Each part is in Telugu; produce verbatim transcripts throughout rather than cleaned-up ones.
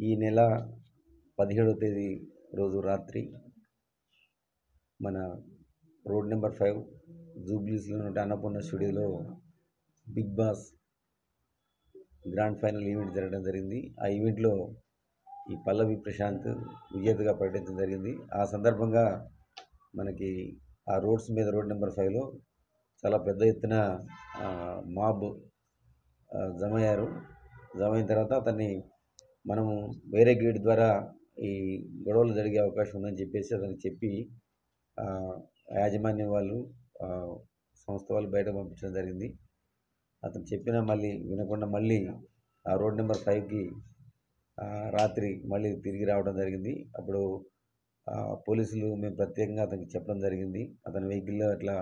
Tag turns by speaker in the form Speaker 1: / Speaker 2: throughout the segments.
Speaker 1: ఈ నెల పదిహేడవ తేదీ రోజు రాత్రి మన రోడ్ నెంబర్ ఫైవ్ జూబ్లీస్లో ఉన్న అన్నపూర్ణ స్టూడియోలో Bigg Boss grand final event జరగడం జరిగింది. ఆ ఈవెంట్లో ఈ పల్లవి ప్రశాంత్ విజేతగా ప్రకటించడం జరిగింది. ఆ సందర్భంగా మనకి ఆ రోడ్స్ మీద రోడ్ నెంబర్ ఫైవ్లో చాలా పెద్ద ఎత్తున మాబ్ జమయ్యారు. జమైన తర్వాత అతన్ని మనము వేరే గేట్ ద్వారా ఈ గొడవలు జరిగే అవకాశం ఉందని చెప్పేసి అతనికి చెప్పి యాజమాన్యం వాళ్ళు సంస్థ వాళ్ళు బయట పంపించడం జరిగింది. అతను చెప్పినా మళ్ళీ వినకుండా మళ్ళీ ఆ రోడ్ నెంబర్ ఫైవ్కి రాత్రి మళ్ళీ తిరిగి రావడం జరిగింది. అప్పుడు పోలీసులు మేము ప్రత్యేకంగా అతనికి చెప్పడం జరిగింది. అతని వెహికల్లో అట్లా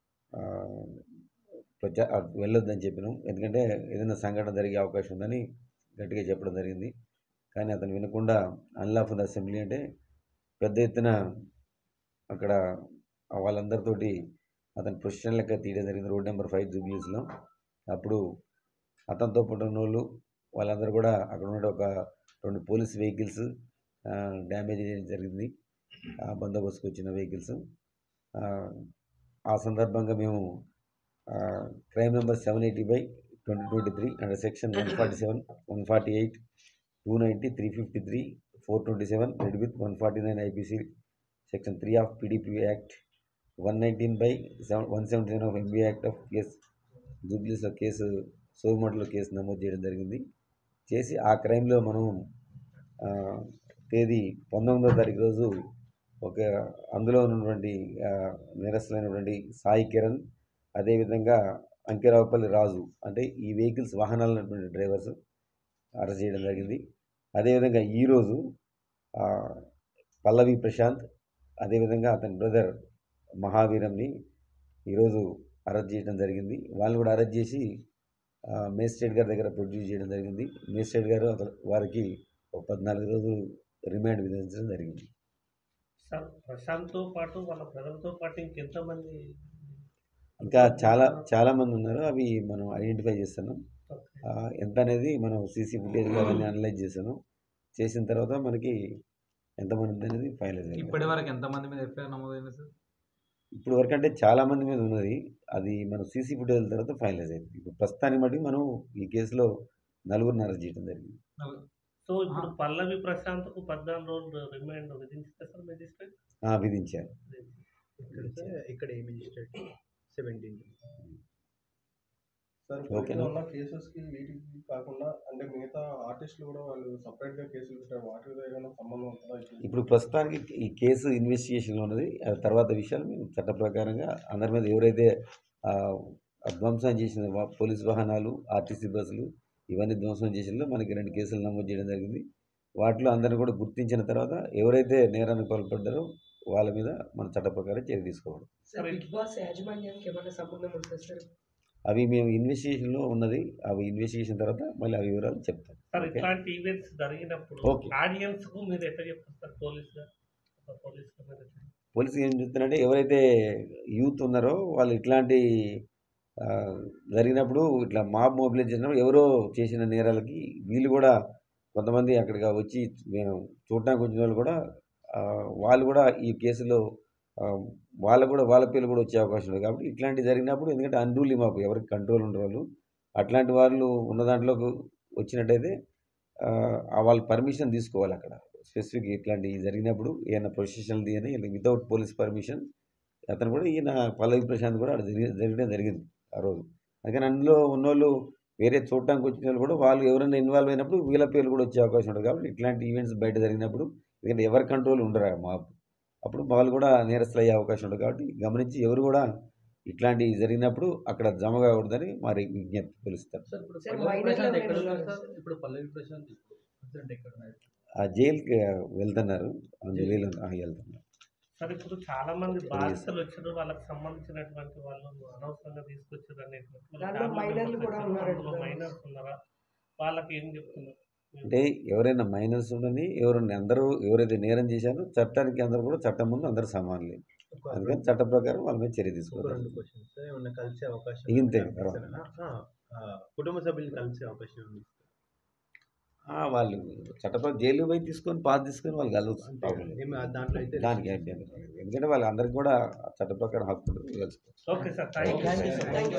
Speaker 1: ప్రచా వెళ్ళొద్దని చెప్పినాం. ఎందుకంటే ఏదైనా సంఘటన జరిగే అవకాశం ఉందని గట్టిగా చెప్పడం జరిగింది. కానీ అతను వినకుండా అన్లాఫుల్ అసెంబ్లీ అంటే పెద్ద ఎత్తున అక్కడ వాళ్ళందరితోటి అతను ప్రొఫెషనల్ లెక్క తీయడం జరిగింది రోడ్ నెంబర్ ఫైవ్ జూబ్లీస్లో. అప్పుడు అతనితో పాటు ఉన్న వాళ్ళు వాళ్ళందరూ కూడా అక్కడ ఉన్న ఒక రెండు పోలీస్ వెహికల్స్ డ్యామేజ్ చేయడం జరిగింది, బందోబస్తుకు వచ్చిన వెహికల్స్. ఆ సందర్భంగా మేము crime number seven eighty by twenty twenty three under section one forty seven one forty eight two ninety three fifty three four twenty seven read with one forty nine IPC section three of PDP act one nineteen by seven one seventy nine of MB act of case జూబ్లీస్లో కేసు సోమటలో కేసు నమోదు చేయడం జరిగింది. చేసి ఆ క్రైమ్లో మనం తేదీ పంతొమ్మిదవ తారీఖు రోజు ఒక అందులో ఉన్నటువంటి నేరస్తులైనటువంటి సాయి కిరణ్, అదేవిధంగా అంకిరావుపల్లి రాజు అంటే ఈ వెహికల్స్ వాహనాలు ఉన్నటువంటి డ్రైవర్స్ అరెస్ట్ చేయడం జరిగింది. అదేవిధంగా ఈరోజు పల్లవి ప్రశాంత్ అదేవిధంగా అతని బ్రదర్ మహావీరంని ఈరోజు అరెస్ట్ చేయడం జరిగింది. వాళ్ళు కూడా అరెస్ట్ చేసి మేజిస్ట్రేట్ గారి దగ్గర ప్రొడ్యూస్ చేయడం జరిగింది. మేజిస్ట్రేట్ గారు వారికి ఒక పద్నాలుగు రోజులు రిమాండ్ విధించడం జరిగింది.
Speaker 2: సార్ ప్రశాంత్తో పాటు వాళ్ళ బ్రదర్తో పాటు ఇంకెంతమంది?
Speaker 1: ఇంకా చాలా చాలామంది ఉన్నారు. అవి మనం ఐడెంటిఫై చేస్తున్నాం. ఎంత అనేది మనం సీసీ ఫుటేజ్ అవన్నీ అనలైజ్ చేసాను. చేసిన తర్వాత మనకి ఎంతమంది అనేది ఫైనలైజ్ అయింది.
Speaker 3: ఇప్పటి వరకు ఎంతమంది మీద ఎఫ్ఐఆర్ నమోదైంది సార్?
Speaker 1: ఇప్పుడు వరకు అంటే చాలా మంది మీద ఉన్నది. అది మనం సీసీ ఫుటేజ్ తర్వాత ఫైనలైజ్ అయింది. ఇప్పుడు ప్రస్తుతానికి మటుకు మనం ఈ కేసులో నలుగురిని అరెస్ట్ చేయడం జరిగింది.
Speaker 2: సో ఇప్పుడు పల్లవి ప్రశాంత్కు పద్నాలుగు రోజులు రిమాండ్ విధించారు సార్ మేజిస్ట్రేట్?
Speaker 1: విధించారు.
Speaker 4: ఇక్కడ ఏ మేజిస్ట్రేట్ సెవెంటీన్
Speaker 5: సార్ ఉన్న కేసెస్కి వీటికి కాకుండా అంటే మిగతా ఆర్టిస్టులు కూడా వాళ్ళు సపరేట్గా కేసులు పెట్టారు, వాటి ఏదైనా సంబంధం ఉంటుందా?
Speaker 1: ఇప్పుడు ప్రస్తుతానికి ఈ కేసు ఇన్వెస్టిగేషన్లో ఉన్నది. తర్వాత విషయాలు మేము చట్ట ప్రకారంగా అందరి మీద ఎవరైతే ధ్వంసం చేసిన పోలీస్ వాహనాలు, ఆర్టీసీ బస్సులు ఇవన్నీ ధ్వంసం చేసినలో మనకి రెండు కేసులు నమోదు చేయడం జరిగింది. వాటిలో అందరిని కూడా గుర్తించిన తర్వాత ఎవరైతే నేరానికి పాల్పడ్డారో వాళ్ళ మీద మన చట్ట ప్రకారం చర్య తీసుకోవడం. అవి మేము ఇన్వెస్టిగేషన్లో ఉన్నది. అవి ఇన్వెస్టిగేషన్ తర్వాత మళ్ళీ అవి వివరాలు చెప్తాం.
Speaker 2: సార్ ఇట్లాంటి ఈవెంట్స్ జరిగినప్పుడు ఆడియన్స్కు మీరు ఎట్లా చెప్తారు పోలీసుగా?
Speaker 1: పోలీసు ఏం చెప్తున్నారంటే ఎవరైతే యూత్ ఉన్నారో వాళ్ళు ఇట్లాంటి జరిగినప్పుడు ఇట్లా మాబ్ మొబిలైజ్ చేసినప్పుడు ఎవరో చేసిన నేరాలకి వీళ్ళు కూడా కొంతమంది అక్కడికి వచ్చి మేము చూడటానికి వచ్చిన వాళ్ళు కూడా వాళ్ళు కూడా ఈ కేసులో వాళ్ళకు కూడా వాళ్ళ పేర్లు కూడా వచ్చే అవకాశం ఉంది. కాబట్టి ఇట్లాంటివి జరిగినప్పుడు ఎందుకంటే అన్రూలీ మాకు ఎవరికి కంట్రోల్ ఉండరు వాళ్ళు అట్లాంటి వాళ్ళు ఉన్న దాంట్లోకి వచ్చినట్టయితే వాళ్ళ పర్మిషన్ తీసుకోవాలి. అక్కడ స్పెసిఫిక్ ఇట్లాంటివి జరిగినప్పుడు ఏమైనా ప్రొఫెషనల్ది అని వితౌట్ పోలీస్ పర్మిషన్ అతను కూడా ఈయన పల్లవి ప్రశాంత్ కూడా జరగడం జరిగింది ఆ రోజు. అందుకని అందులో ఉన్నోళ్ళు వేరే చూడటానికి వచ్చిన వాళ్ళు కూడా వాళ్ళు ఎవరైనా ఇన్వాల్వ్ అయినప్పుడు వీళ్ళ పేర్లు కూడా వచ్చే అవకాశం ఉంటుంది. కాబట్టి ఇట్లాంటి ఈవెంట్స్ బయట జరిగినప్పుడు ఎందుకంటే ఎవరి కంట్రోల్ ఉండరు మాకు, అప్పుడు వాళ్ళు కూడా నేరస్తులు అయ్యే అవకాశం ఉంటుంది. కాబట్టి గమనించి ఎవరు కూడా ఇట్లాంటివి జరిగినప్పుడు అక్కడ జమ కాకూడదని మరి విజ్ఞప్తి పిలుస్తారు. ఆ జైలుకి వెళ్తున్నారు, అందులో వెళ్తున్నారు.
Speaker 2: సార్ ఇప్పుడు చాలా మంది బాధితులు వచ్చారు, వాళ్ళకి సంబంధించినటువంటి వాళ్ళు అనవసరంగా తీసుకొచ్చారు అనేటువంటి మైనర్స్ ఉన్నారా? వాళ్ళకి ఏం చెప్తున్నారు
Speaker 1: అంటే ఎవరైనా మైనర్స్ ఉండని ఎవరైనా అందరూ ఎవరైతే నేరం చేశారో చట్టానికి అందరూ కూడా చట్టం ముందు అందరూ సమానులే. అందుకని చట్ట ప్రకారం వాళ్ళ మీద చర్య తీసుకోవాలి.
Speaker 4: కలిసే అవకాశం
Speaker 1: ఇంతే
Speaker 4: కుటుంబ సభ్యులు కలిసే అవకాశం ఉంది.
Speaker 1: ఆ, వాళ్ళు చట్టప్రకారం జైలు పోయి తీసుకొని పాస్ తీసుకొని వాళ్ళు కలవచ్చు
Speaker 4: అంతే
Speaker 1: ప్రాబ్లం
Speaker 4: కదా.
Speaker 1: లేదు.
Speaker 4: ఏమి ఆ దాంట్లో అయితే
Speaker 1: దానికి ఏం లేదు. ఎందుకంటే వాళ్ళందరికీ కూడా చట్ట ప్రకారం హక్కు ఉంటుంది తెలుసుకోవచ్చు.
Speaker 2: Okay sir, thank you.
Speaker 1: Okay sir.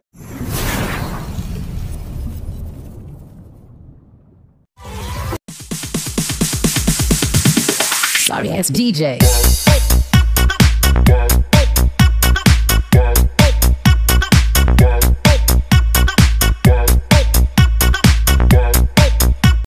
Speaker 6: Sorry ass D J.